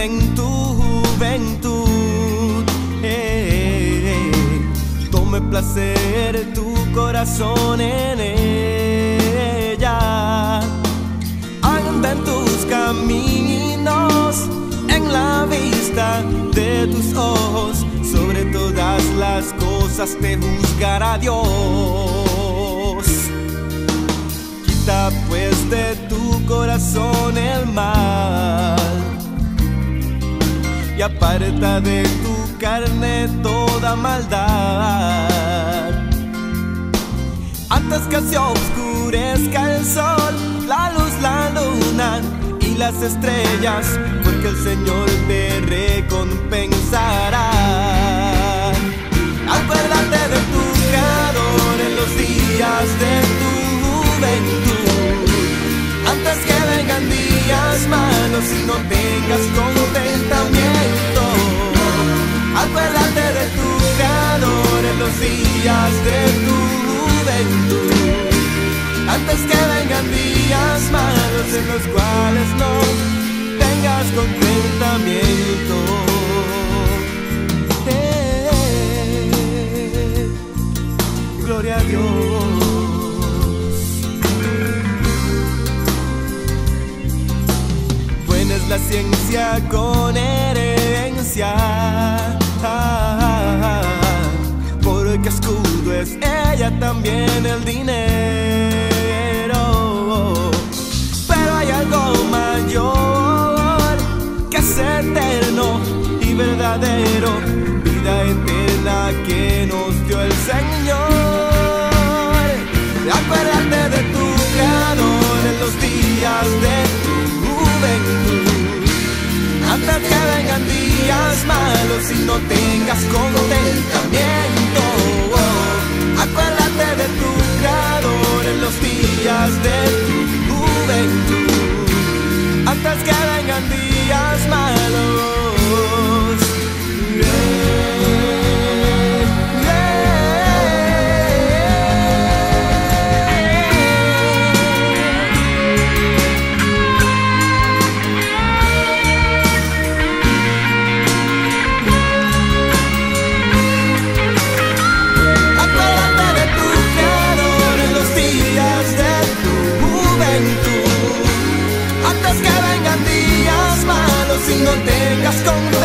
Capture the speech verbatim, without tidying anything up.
en tu juventud. Eh, tome placer tu corazón en ella. Anda en tus caminos, en la vista de tus ojos. Sobre todas las cosas te juzgará Dios. Quita pues de tu corazón el mal y aparta de tu carne toda maldad. Antes que se oscurezca el sol, la luz, la luna y las estrellas, porque el Señor te recompensará. Acuérdate de tu Creador en los días de tu juventud, antes que vengan días malos y no tengas contentamiento. Acuérdate de tu Creador en los días de tu juventud, antes que vengan días malos en los cuales no tengas contentamiento. Eh, gloria a Dios. Buena es la ciencia con herencia, porque escudo es ella también el dinero. Pero hay algo mayor que es eterno y verdadero, vida eterna que nos dio el Señor. Acuérdate de tu Creador en los días de tu juventud, antes que vengan días malos y no tengas contentamiento. Acuérdate de tu Creador en los días de tu juventud, antes que vengan días malos. Si no tengas con